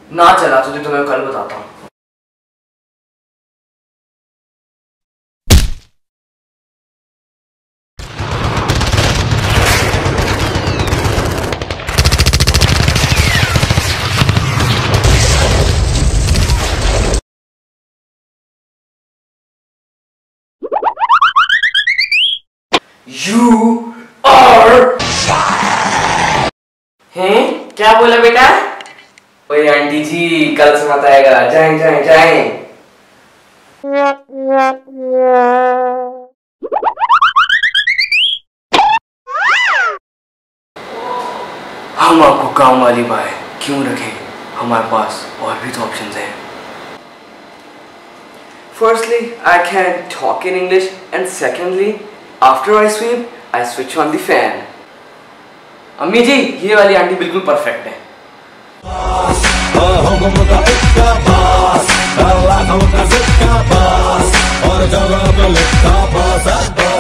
ना चला तुझे तो मैं कल बताता हूँ। You are हैं? क्या बोला बेटा? ओए आंटी जी कल से मत आएगा, जाएं जाएं जाएं। हम आपको काम वाली बाय क्यों रखें, हमारे पास और भी तो ऑप्शंस हैं। Firstly, I can talk in English, and secondly, after I sweep, I switch on the fan. अम्मी जी ये वाली आंटी बिल्कुल परफेक्ट है।